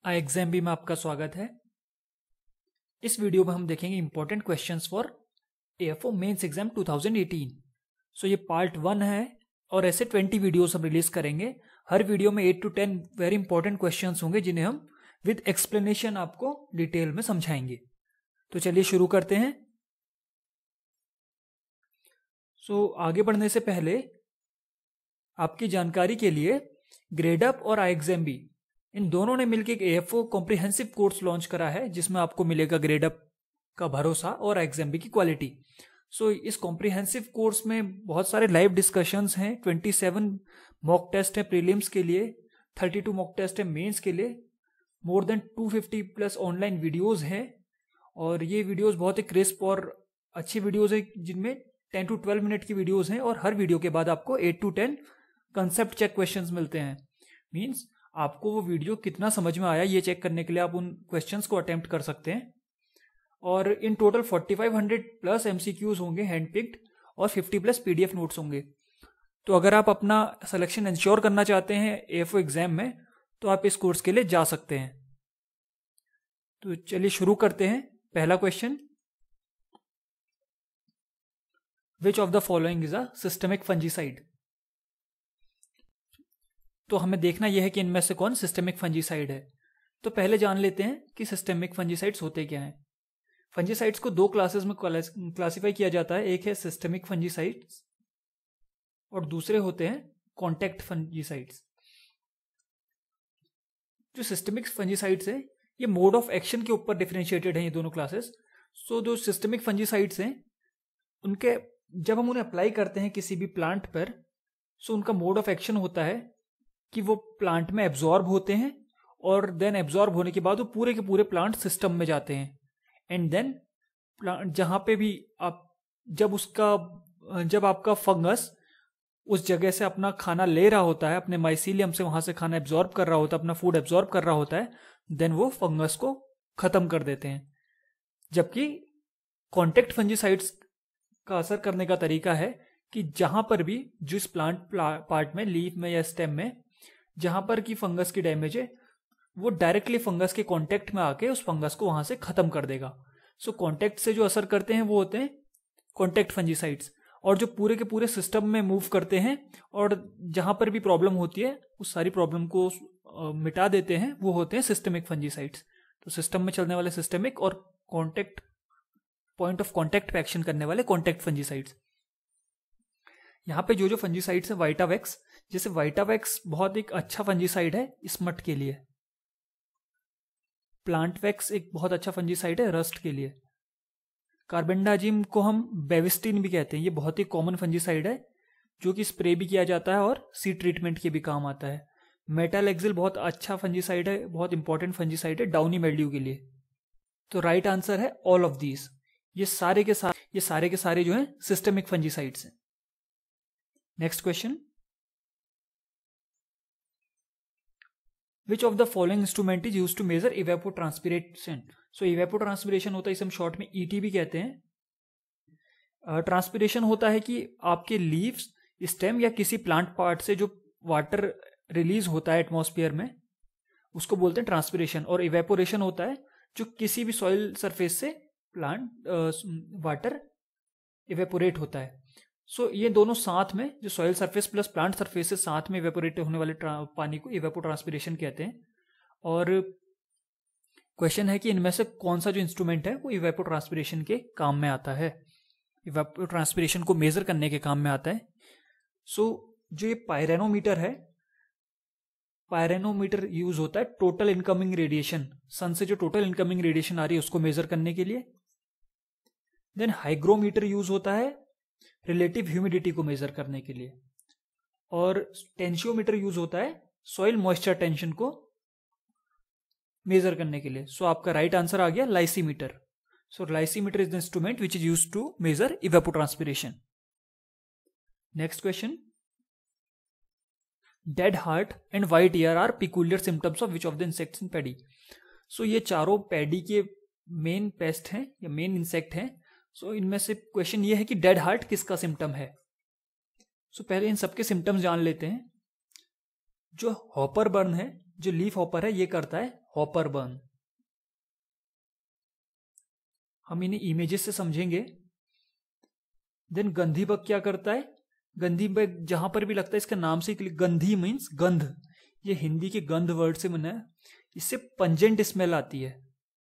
ixamBee में आपका स्वागत है। इस वीडियो में हम देखेंगे important questions for AFO mains exam 2018। So ये पार्ट 1 है और ऐसे 20 वीडियोस हम रिलीज करेंगे। हर वीडियो में 8 to 10 वेरी इंपॉर्टेंट क्वेश्चंस होंगे जिन्हें हम विद एक्सप्लेनेशन आपको डिटेल में समझाएंगे। तो चलिए शुरू करते हैं। आगे बढ़ने से पहले आपकी जानकारी के लिए ग्रेडअप और ixamBee इन दोनों ने मिलकर एक AFO कॉम्प्रिहेंसिव कोर्स लॉन्च करा है जिसमें आपको मिलेगा ग्रेडअप का भरोसा और ixamBee की क्वालिटी। इस कॉम्प्रिहेंसिव कोर्स में बहुत सारे लाइव डिस्कशंस हैं, 27 मॉक टेस्ट है प्रीलिम्स के लिए, 32 मॉक टेस्ट है मेंस के लिए, more than 250 plus online videos हैं और ये वीडियोस बहुत ही क्रिस्प और अच्छी वीडियोस है जिनमें 10 to 12 मिनट की वीडियोस हैं और हर वीडियो के बाद आपको 8 to 10 कंसेप्ट चेक क्वेश्चंस मिलते हैं। मींस आपको वो वीडियो कितना समझ में आया ये चेक करने के लिए आप उन क्वेश्चंस को अटेम्प्ट कर सकते हैं। और इन टोटल 4500 प्लस MCQs होंगे हैंड पिक्ड और 50 प्लस PDF नोट्स होंगे। तो अगर आप अपना सिलेक्शन इंश्योर करना चाहते हैं AFO एग्जाम में तो आप इस कोर्स के लिए जा सकते हैं। तो चलिए शुरू करते हैं। पहला question, which of the following is a systemic fungicide. तो हमें देखना यह है कि इनमें से कौन सिस्टमिक फंजीसाइड है। तो पहले जान लेते हैं कि सिस्टमिक फंजीसाइड्स होते क्या हैं। फंजीसाइड्स को दो क्लासेस में क्लासिफाई किया जाता है, एक है सिस्टमिक फंजीसाइड्स और दूसरे होते हैं कॉन्टैक्ट फंजीसाइड्स। जो सिस्टमिक फंजीसाइड्स है ये मोड ऑफ एक्शन के ऊपर डिफरेंशिएटेड है ये दोनों क्लासेस। जो सिस्टमिक फंजीसाइड्स हैं उनके जब हम उन्हें अप्लाई करते हैं किसी भी प्लांट पर, उनका मोड ऑफ एक्शन होता है कि वो प्लांट में एब्जॉर्ब होते हैं और देन एब्जॉर्ब होने के बाद वो पूरे के पूरे प्लांट सिस्टम में जाते हैं एंड देन प्लांट जहाँ पे भी आप जब आपका फंगस उस जगह से अपना खाना ले रहा होता है, अपने माइसीलियम से वहां से खाना एब्जॉर्ब कर रहा होता है, अपना फूड एब्जॉर्ब कर रहा होता है, देन वो फंगस को खत्म कर देते हैं। जबकि कॉन्टैक्ट फंजीसाइड्स का असर करने का तरीका है कि जहां पर भी जिस प्लांट पार्ट में, लीफ में या स्टेम में जहां पर की फंगस की डैमेज है वो डायरेक्टली फंगस के कांटेक्ट में आके उस फंगस को वहां से खत्म कर देगा। कांटेक्ट से जो असर करते हैं वो होते हैं कॉन्टैक्ट फंजीसाइड्स और जो पूरे के पूरे सिस्टम में मूव करते हैं और जहां पर भी प्रॉब्लम होती है उस सारी प्रॉब्लम को मिटा देते हैं वो होते हैं सिस्टमिक फंजीसाइड्स। तो सिस्टम में चलने वाले सिस्टमिक और कॉन्टेक्ट पॉइंट ऑफ कॉन्टेक्ट पे एक्शन करने वाले कॉन्टेक्ट फंजीसाइड्स। यहाँ पे जो फंजीसाइड्स है वाइटावैक्स, जैसे वाइटावैक्स बहुत एक अच्छा फंजीसाइड है स्मट के लिए। प्लांटवैक्स एक बहुत अच्छा फंजीसाइड है रस्ट के लिए। कार्बेंडाजिम को हम बेविस्टिन भी कहते हैं, ये बहुत ही कॉमन फंजीसाइड है जो कि स्प्रे भी किया जाता है और सीड ट्रीटमेंट के भी काम आता है। मेटालेक्सिल बहुत अच्छा फंजीसाइड है, बहुत इंपॉर्टेंट फंजीसाइड है डाउनी मिल्ड्यू के लिए। तो राइट आंसर है ऑल ऑफ दीज। ये सारे के सारे जो है सिस्टमिक फंजीसाइड्स हैं। Next question, which of the following instrument is used to measure evapotranspiration. Evapotranspiration होता है, इसे हम शॉर्ट में ET भी कहते हैं। ट्रांसपिरेशन होता है कि आपके लीव्स, स्टेम या किसी प्लांट पार्ट से जो वाटर रिलीज होता है एटमॉस्फेयर में उसको बोलते हैं ट्रांसपिरेशन। और इवेपोरेशन होता है जो किसी भी सॉइल सरफेस से प्लांट वाटर इवेपोरेट होता है। ये दोनों साथ में, जो soil surface plus plant surface से साथ में इवेपोरेट होने वाले पानी को इवेपोट्रांसपिरेशन कहते हैं। और क्वेश्चन है कि इनमें से कौन सा जो इंस्ट्रूमेंट है वो इवेपोट्रांसपिरेशन के काम में आता है, इवेपोट्रांसपिरेशन को मेजर करने के काम में आता है। जो ये पायरेनोमीटर है, पायरेनोमीटर यूज होता है टोटल इनकमिंग रेडिएशन, सन से जो टोटल इनकमिंग रेडिएशन आ रही है उसको मेजर करने के लिए। देन हाइग्रोमीटर यूज होता है रिलेटिव ह्यूमिडिटी को मेजर करने के लिए। और टेंशियोमीटर यूज होता है सॉइल मॉइस्चर टेंशन को मेजर करने के लिए। आपका राइट आंसर आ गया lysimeter. Lysimeter is the instrument which is used to measure evapotranspiration. Next question, dead heart and white ear are peculiar symptoms of which of the insects in paddy. ये चारों paddy के main paste हैं या main insect हैं। इनमें से question ये है कि डेड हार्ट किसका सिम्टम है। पहले इन सबके सिम्टम्स जान लेते हैं। जो हॉपर बर्न है, जो लीफ हॉपर है, ये करता है हॉपर बर्न। हम इन्हें इमेजेस से समझेंगे। देन गंधी बग क्या करता है? गंधी बग जहां पर भी लगता है, इसका नाम से गंधी मीन्स गंध, ये हिंदी के गंध वर्ड से बना है। इससे पंजेंट स्मेल आती है,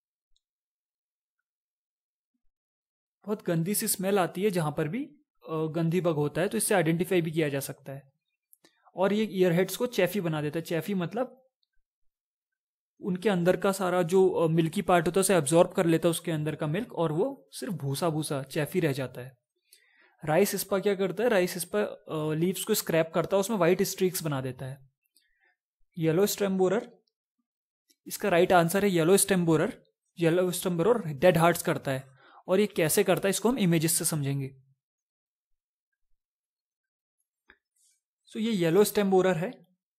बहुत गंदी सी स्मेल आती है जहां पर भी गंधी बग होता है, तो इससे आइडेंटिफाई भी किया जा सकता है। और ये ईयरहेड्स को चैफी बना देता है। चैफी मतलब उनके अंदर का सारा जो मिल्की पार्ट होता है उसे एब्जॉर्ब कर लेता है उसके अंदर का मिल्क, और वो सिर्फ भूसा भूसा चैफी रह जाता है। राइस हिस्पा क्या करता है? राइस हिस्पा लीव्स को स्क्रैप करता है, उसमें व्हाइट स्ट्रीक्स बना देता है। येलो स्टेम बोरर, इसका राइट आंसर है yellow stem borer. Yellow stem borer dead hearts करता है, और ये कैसे करता है इसको हम इमेजेस से समझेंगे। सो ये येलो स्टेम बोरर है,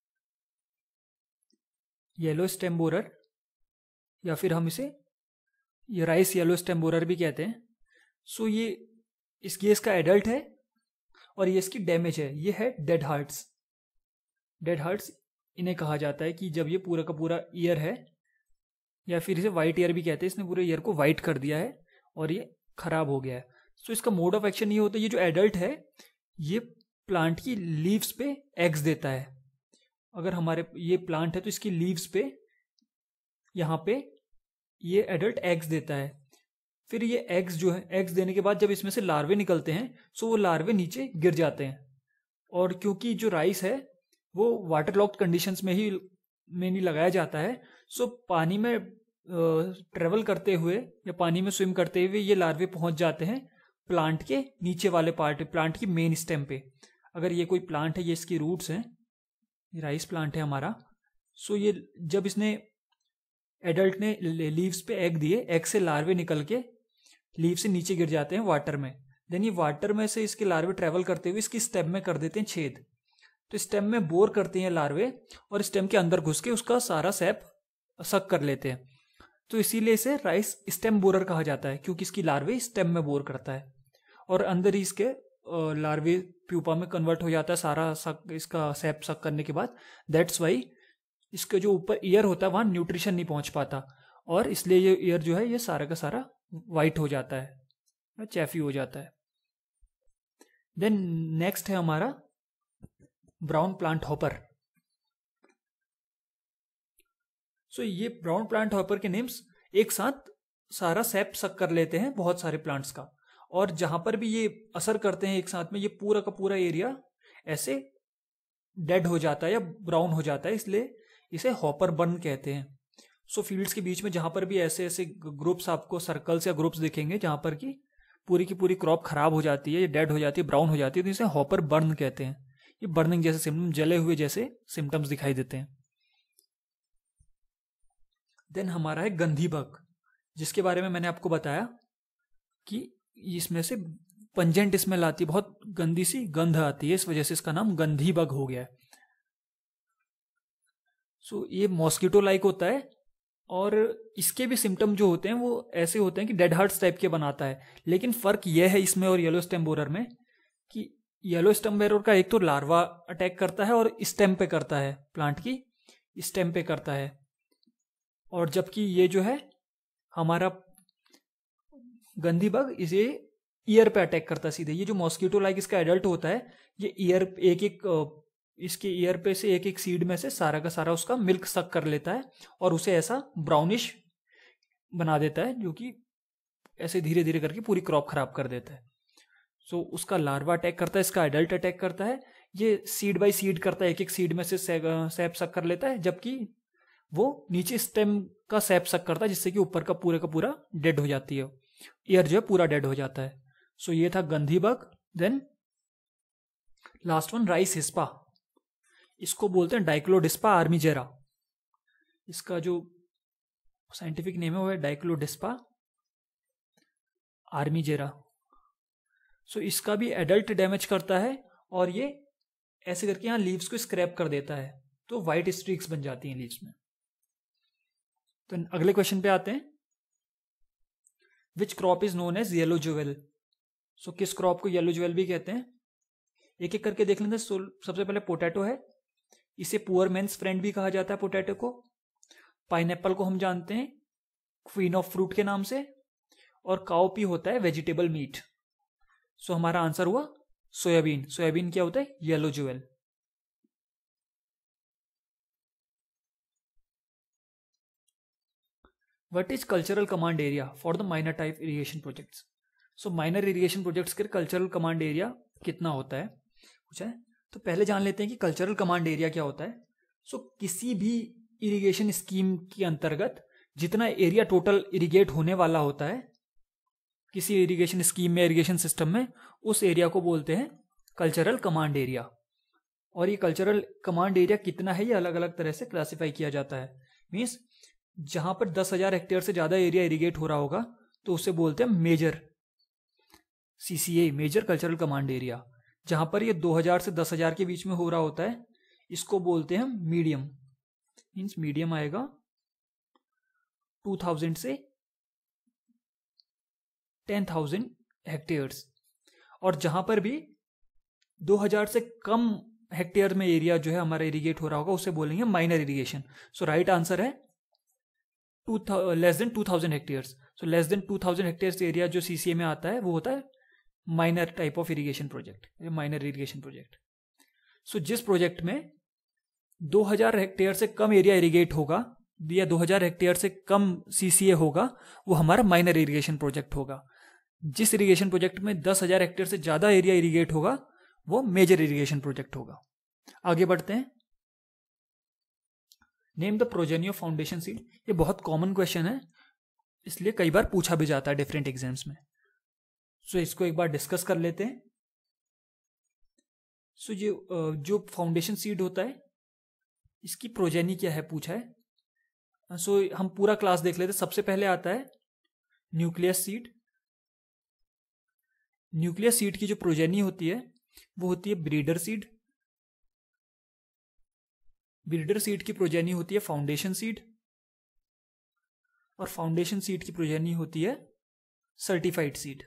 येलो स्टेम बोरर, या फिर हम इसे ये राइस येलो स्टेम बोरर भी कहते हैं। सो ये इसका एडल्ट है, और ये इसकी डैमेज है, ये है डेड हार्ट्स। डेड हार्ट्स इन्हें कहा जाता है कि जब ये पूरा का पूरा ईयर है, या फिर इसे वाइट ईयर भी कहते हैं, इसने पूरे ईयर को वाइट कर दिया है और ये खराब हो गया है। सो इसका मोड ऑफ एक्शन ये होता है, ये जो एडल्ट है ये प्लांट की लीव्स पे एग्स देता है। अगर हमारे ये प्लांट है तो इसकी लीव्स पे यहाँ पे ये एडल्ट एग्स देता है। फिर ये एग्स जो है, एग्स देने के बाद जब इसमें से लार्वे निकलते हैं, सो वो लार्वे नीचे गिर जाते हैं। और क्योंकि जो राइस है वो वाटर लॉक्ड कंडीशंस में नहीं लगाया जाता है, सो पानी में ट्रेवल करते हुए या पानी में स्विम करते हुए ये लार्वे पहुंच जाते हैं प्लांट के नीचे वाले पार्ट, प्लांट की मेन स्टेम पे। अगर ये कोई प्लांट है, ये इसकी रूट्स हैं, ये राइस प्लांट है हमारा। सो ये जब इसने एडल्ट ने लीव्स पे एग दिए, एग से लार्वे निकल के लीव से नीचे गिर जाते हैं वाटर में। देन ये वाटर में से इसके लार्वे ट्रेवल करते हुए इसकी स्टेम में कर देते हैं छेद, तो स्टेम में बोर करते हैं लार्वे, और स्टेम के अंदर घुस के उसका सारा सैप सक कर लेते हैं। तो इसीलिए इसे राइस स्टेम बोरर कहा जाता है, क्योंकि इसकी लार्वे स्टेम में बोर करता है और अंदर ही इसके लार्वे प्यूपा में कन्वर्ट हो जाता है सारा सक, इसका सैप सक करने के बाद। दैट्स वाई इसके जो ऊपर ईयर होता है वहां न्यूट्रिशन नहीं पहुंच पाता, और इसलिए ये ईयर जो है ये सारा का सारा वाइट हो जाता है, चैफी हो जाता है। देन नेक्स्ट है हमारा ब्राउन प्लांट हॉपर। सो ये ब्राउन प्लांट हॉपर के नेम्स एक साथ सारा सैप सक कर लेते हैं बहुत सारे प्लांट्स का, और जहां पर भी ये असर करते हैं एक साथ में, ये पूरा का पूरा एरिया ऐसे डेड हो जाता है या ब्राउन हो जाता है, इसलिए इसे हॉपर बर्न कहते हैं। सो फील्ड्स के बीच में जहां पर भी ऐसे ऐसे ग्रुप्स, आपको सर्कल्स या ग्रुप्स दिखेंगे जहां पर की पूरी क्रॉप खराब हो जाती है, ये डेड हो जाती है, ब्राउन हो जाती है, तो इसे हॉपर बर्न कहते हैं। ये बर्निंग जैसे सिम्टम, जले हुए जैसे सिम्टम्स दिखाई देते हैं। देन हमारा है गंधी बग, जिसके बारे में मैंने आपको बताया कि इसमें से पंजेंट स्मेल आती है, बहुत गंदी सी गंध आती है, इस वजह से इसका नाम गंधी बग हो गया है। सो ये मॉस्किटो लाइक होता है, और इसके भी सिम्टम जो होते हैं वो ऐसे होते हैं कि डेड हार्ट्स टाइप के बनाता है। लेकिन फर्क यह है इसमें और येलो स्टेम बोरर में कि येलो स्टेम बोरर का एक तो लार्वा अटैक करता है और स्टेम पे करता है, प्लांट की स्टेम पे करता है, और जबकि ये जो है हमारा गंधी बग इसे ईयर पे अटैक करता है सीधे। ये जो मॉस्किटो लाइक इसका एडल्ट होता है, ये ईयर इसके ईयर पे से एक एक सीड में से सारा का सारा उसका मिल्क सक कर लेता है और उसे ऐसा ब्राउनिश बना देता है, जो कि ऐसे धीरे धीरे करके पूरी क्रॉप खराब कर देता है। सो उसका लार्वा अटैक करता है, इसका एडल्ट अटैक करता है, ये सीड बाय सीड करता है, एक एक सीड में से सैप सक कर लेता है, जबकि वो नीचे स्टेम का सैप सक करता है, जिससे कि ऊपर का पूरा डेड हो जाती है, ईयर जो है पूरा डेड हो जाता है। सो ये था gandhi bug. Then last one rice hispa, इसको बोलते हैं डाइक्लोडिस्पा आर्मीजेरा। इसका जो साइंटिफिक नेम है वो है डाइक्लोडिस्पा आर्मीजेरा। सो इसका भी एडल्ट डैमेज करता है, और ये ऐसे करके यहां लीव्स को स्क्रैप कर देता है, तो व्हाइट स्ट्रीक्स बन जाती हैं लीव्स में। तो अगले क्वेश्चन पे आते हैं, which crop is known as yellow jewel. So किस क्रॉप को येलो ज्वेल भी कहते हैं, एक एक करके देख लेते हैं। सबसे पहले पोटैटो है, इसे पुअर मैन्स फ्रेंड भी कहा जाता है पोटैटो को। पाइनएप्पल को हम जानते हैं क्वीन ऑफ फ्रूट के नाम से, और काउपी होता है वेजिटेबल मीट। सो हमारा आंसर हुआ सोयाबीन। सोयाबीन क्या होता है? Yellow jewel. What is cultural command area for the minor type irrigation projects? So minor irrigation projects के कल्चरल कमांड एरिया कितना होता है पूछा है। तो पहले जान लेते हैं कि कल्चरल कमांड एरिया क्या होता है। सो किसी भी इरिगेशन स्कीम के अंतर्गत जितना एरिया टोटल इरिगेट होने वाला होता है किसी इरिगेशन स्कीम में, इरिगेशन सिस्टम में, उस एरिया को बोलते हैं कल्चरल कमांड एरिया। और ये कल्चरल कमांड एरिया कितना है ये अलग अलग तरह से क्लासिफाई किया जाता है। मीन्स जहां पर 10,000 हेक्टेयर से ज्यादा एरिया इरिगेट हो रहा होगा तो उसे बोलते हैं major CCA, major cultural command area. जहां पर ये 2,000 से 10,000 के बीच में हो रहा होता है इसको बोलते हैं मीडियम। मीन्स मीडियम आएगा 2,000 से 10,000 हेक्टेयर्स। और जहां पर भी 2,000 से कम हेक्टेयर में एरिया जो है हमारा इरिगेट हो रहा होगा उसे बोलेंगे minor irrigation. So right answer है less than 2,000 hectares. So less than 2,000 hectares area जो CCA में आता है वो होता है minor type of irrigation project, minor irrigation project. So जिस प्रोजेक्ट में 2,000 हेक्टेयर से कम एरिया इरिगेट होगा या 2,000 हेक्टेयर से कम CCA होगा वो हमारा माइनर इरिगेशन प्रोजेक्ट होगा। जिस इरिगेशन प्रोजेक्ट में 10,000 हेक्टेयर से ज्यादा एरिया इरिगेट होगा वो मेजर इरिगेशन प्रोजेक्ट होगा। आगे बढ़ते हैं। Name the progeny of foundation seed. ये बहुत कॉमन क्वेश्चन है इसलिए कई बार पूछा भी जाता है डिफरेंट एग्जाम्स में। सो इसको एक बार डिस्कस कर लेते हैं। सो जो फाउंडेशन सीड होता है इसकी प्रोजेनी क्या है पूछा है। सो हम पूरा क्लास देख लेते हैं। सबसे पहले आता है न्यूक्लियस सीड। न्यूक्लियस सीड की जो प्रोजेनी होती है वो होती है ब्रीडर सीड। ब्रीडर सीड की प्रोजेनी होती है फाउंडेशन सीड, और फाउंडेशन सीड की प्रोजेनी होती है सर्टिफाइड सीड।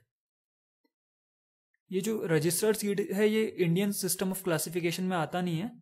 ये जो रजिस्टर्ड सीड है ये इंडियन सिस्टम ऑफ क्लासिफिकेशन में आता नहीं है।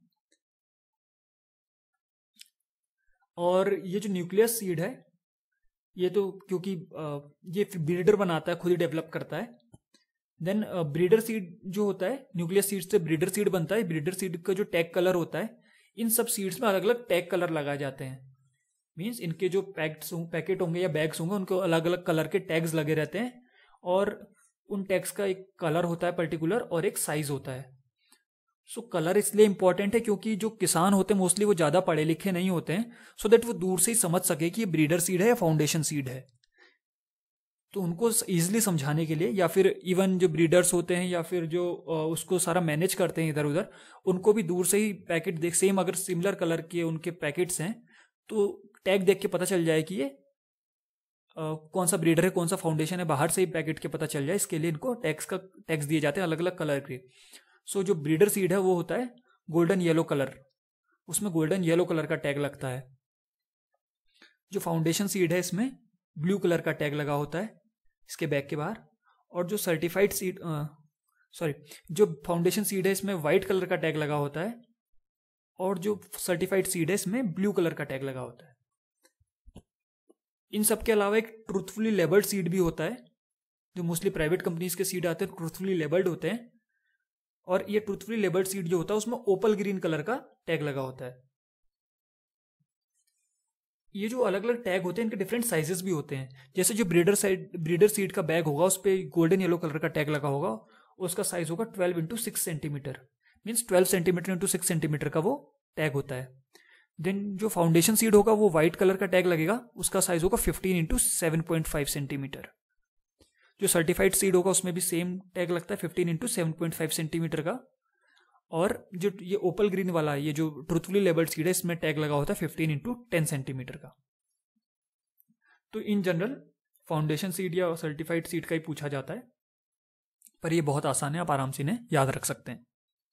और ये जो न्यूक्लियस सीड है ये तो क्योंकि ये ब्रीडर बनाता है, खुद ही डेवलप करता है। देन ब्रीडर सीड जो होता है, न्यूक्लियस सीड से ब्रीडर सीड बनता है। ब्रीडर सीड का जो टैग कलर होता है, इन सब सीड्स में अलग अलग टैग कलर लगाए जाते हैं। मीन्स इनके जो पैकेट होंगे या बैग्स होंगे उनको अलग अलग कलर के टैग्स लगे रहते हैं, और उन टैग्स का एक कलर होता है पर्टिकुलर और एक साइज होता है। सो कलर इसलिए इंपॉर्टेंट है क्योंकि जो किसान होते हैं मोस्टली वो ज्यादा पढ़े लिखे नहीं होते हैं, सो दैट वो दूर से ही समझ सके कि ये ब्रीडर सीड है या फाउंडेशन सीड है। तो उनको इजिली समझाने के लिए, या फिर इवन जो ब्रीडर्स होते हैं या फिर जो उसको सारा मैनेज करते हैं इधर उधर, उनको भी दूर से ही पैकेट देख, सेम अगर सिमिलर कलर के उनके पैकेट्स हैं तो टैग देख के पता चल जाए कि ये कौन सा ब्रीडर है कौन सा फाउंडेशन है, बाहर से ही पैकेट के पता चल जाए। इसके लिए इनको टैग्स दिए जाते हैं अलग अलग कलर के। सो जो ब्रीडर सीड है वो होता है गोल्डन येलो कलर, उसमें गोल्डन येलो कलर का टैग लगता है। जो फाउंडेशन सीड है इसमें ब्लू कलर का टैग लगा होता है इसके बैक के बाहर। और जो सर्टिफाइड सीड जो फाउंडेशन सीड है इसमें व्हाइट कलर का टैग लगा होता है, और जो सर्टिफाइड सीड है इसमें ब्लू कलर का टैग लगा होता है। इन सब के अलावा एक ट्रूथफुली लेबल्ड सीड भी होता है, जो मोस्टली प्राइवेट कंपनीज के सीड आते हैं ट्रूथफुली लेबल्ड होते हैं। और ये ट्रूथफुली लेबल्ड सीड जो होता है उसमें ओपल ग्रीन कलर का टैग लगा होता है। ये जो अलग अलग टैग होते हैं इनके डिफरेंट साइजेस भी होते हैं। जैसे जो ब्रीडर सीड का बैग होगा उस पर गोल्डन येलो कलर का टैग लगा होगा, उसका साइज होगा 12 into 6 centimetre. Means 12 centimetre into 6 centimetre का वो टैग होता है। देन जो फाउंडेशन सीड होगा वो व्हाइट कलर का टैग लगेगा, उसका साइज होगा 15 इंटू 7.5 सेंटीमीटर। जो सर्टिफाइड सीड होगा उसमें भी सेम टैग लगता है 15 इंटू 7.5 सेंटीमीटर का। और जो ये ओपल ग्रीन वाला ये जो ट्रूथफुली लेबल्ड सीड है इसमें टैग लगा होता है 15 इंटू 10 सेंटीमीटर का। तो इन जनरल फाउंडेशन सीड या सर्टिफाइड सीड का ही पूछा जाता है, पर ये बहुत आसान है, आप आराम से इन्हें याद रख सकते हैं।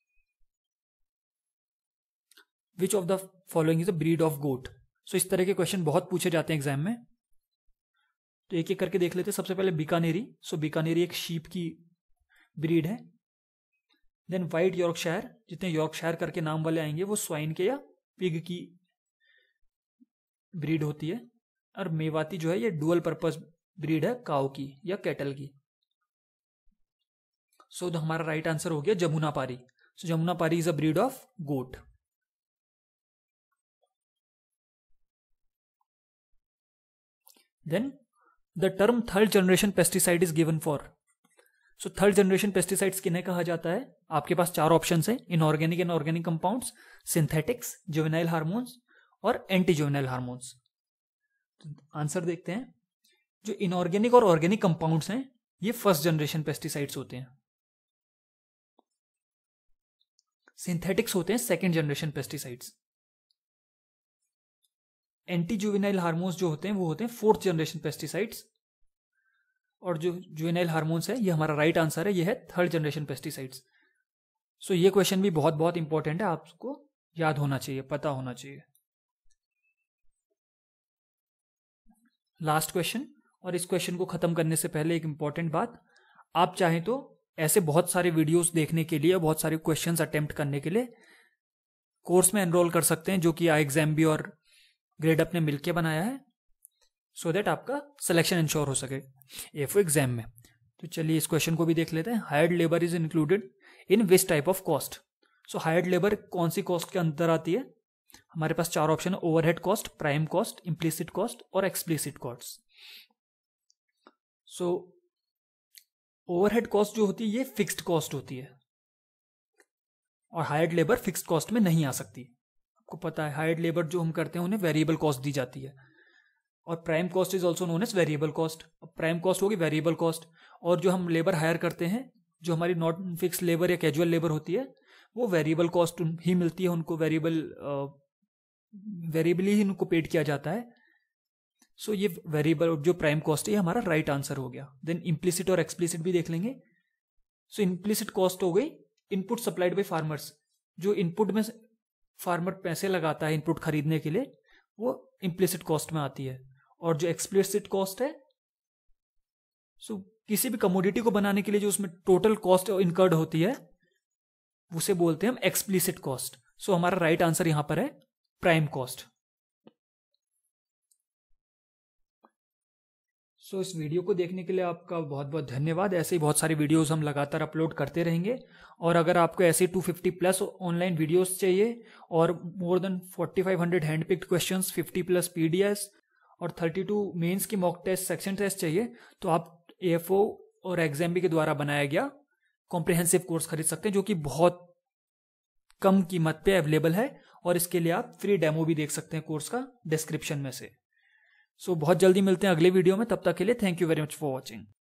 Which of the following is a breed of goat. So इस तरह के क्वेश्चन बहुत पूछे जाते हैं एग्जाम में, तो एक एक करके देख लेते हैं। सबसे पहले बीकानेरी। सो बीकानेरी एक शीप की ब्रीड है। देन व्हाइट यॉर्कशायर, जितने यॉर्कशायर करके नाम वाले आएंगे वो स्वाइन के या पिग की ब्रीड होती है, और मेवाती जो है ये डुअल पर्पस ब्रीड है काऊ की या कैटल की। सो हमारा राइट आंसर हो गया Jamunapari. So Jamunapari is a breed of goat. Then the term third generation pesticide is given for. So third generation pesticides किन्हें कहा जाता है? आपके पास चार ऑप्शंस हैं, inorganic and organic compounds, synthetics, juvenile hormones और एंटी जुवेनाइल हार्मोन्स। आंसर देखते हैं। जो इनऑर्गेनिक और ऑर्गेनिक कंपाउंड्स हैं ये फर्स्ट जनरेशन पेस्टिसाइड्स होते हैं। सिंथेटिक्स होते हैं second generation pesticides. Anti juvenile hormones जो होते हैं वो होते हैं फोर्थ जनरेशन पेस्टिसाइड्स। और जो जुवेनाइल हार्मोन्स है ये हमारा राइट आंसर है, ये है थर्ड जनरेशन पेस्टिसाइड्स। सो ये क्वेश्चन भी बहुत बहुत इंपॉर्टेंट है, आपको याद होना चाहिए, पता होना चाहिए। लास्ट क्वेश्चन, और इस क्वेश्चन को खत्म करने से पहले एक इंपॉर्टेंट बात, आप चाहें तो ऐसे बहुत सारे वीडियोस देखने के लिए, बहुत सारे क्वेश्चंस अटेम्प्ट करने के लिए कोर्स में एनरोल कर सकते हैं, जो कि ixamBee और ग्रेड अप ने मिलकर बनाया है, सो दैट आपका सिलेक्शन इंश्योर हो सके AFO एग्जाम में। तो चलिए इस क्वेश्चन को भी देख लेते हैं। Hired labour is included in which type of cost? So hired labour कौन सी कॉस्ट के अंदर आती है? हमारे पास चार ऑप्शन है, overhead cost, prime cost, implicit cost और explicit cost. So overhead cost जो होती है ये फिक्स्ड कॉस्ट होती है, और हायर्ड लेबर फिक्स्ड कॉस्ट में नहीं आ सकती। आपको पता है हायर्ड लेबर जो हम करते हैं उन्हें वेरिएबल कॉस्ट दी जाती है। और prime cost is also known as variable cost. Prime cost होगी वेरिएबल कॉस्ट, और जो हम लेबर हायर करते हैं, जो हमारी नॉन फिक्स लेबर या कैजुअल लेबर होती है, वो वेरिएबल कॉस्ट ही मिलती है, उनको वेरिएबली ही उनको पेड किया जाता है। सो ये वेरिएबल जो प्राइम कॉस्ट है ये हमारा राइट आंसर हो गया। देन इम्प्लिसिट और एक्सप्लिसिट भी देख लेंगे। सो इम्प्लिसिट कॉस्ट हो गई इनपुट सप्लाइड बाय फार्मर्स, जो इनपुट में फार्मर पैसे लगाता है इनपुट खरीदने के लिए, वो इम्प्लिसिट कॉस्ट में आती है। और जो एक्सप्लिसिट कॉस्ट है, सो किसी भी कमोडिटी को बनाने के लिए जो उसमें टोटल कॉस्ट इनकर्ड होती है उसे बोलते हैं हम एक्सप्लिसिट कॉस्ट। सो हमारा राइट आंसर यहां पर है प्राइम कॉस्ट। सो इस वीडियो को देखने के लिए आपका बहुत बहुत धन्यवाद। ऐसे ही बहुत सारे वीडियोस हम लगातार अपलोड करते रहेंगे, और अगर आपको ऐसे 250 प्लस ऑनलाइन वीडियोस चाहिए और more than 4500 hand picked questions, 50 plus PDS और 32 मेंस की मॉक टेस्ट सेक्शन टेस्ट चाहिए, तो आप AFO और ixamBee के द्वारा बनाया गया कॉम्प्रिहेंसिव कोर्स खरीद सकते हैं, जो कि बहुत कम कीमत पे अवेलेबल है। और इसके लिए आप फ्री डेमो भी देख सकते हैं कोर्स का डिस्क्रिप्शन में से। सो बहुत जल्दी मिलते हैं अगले वीडियो में, तब तक के लिए thank you very much for watching.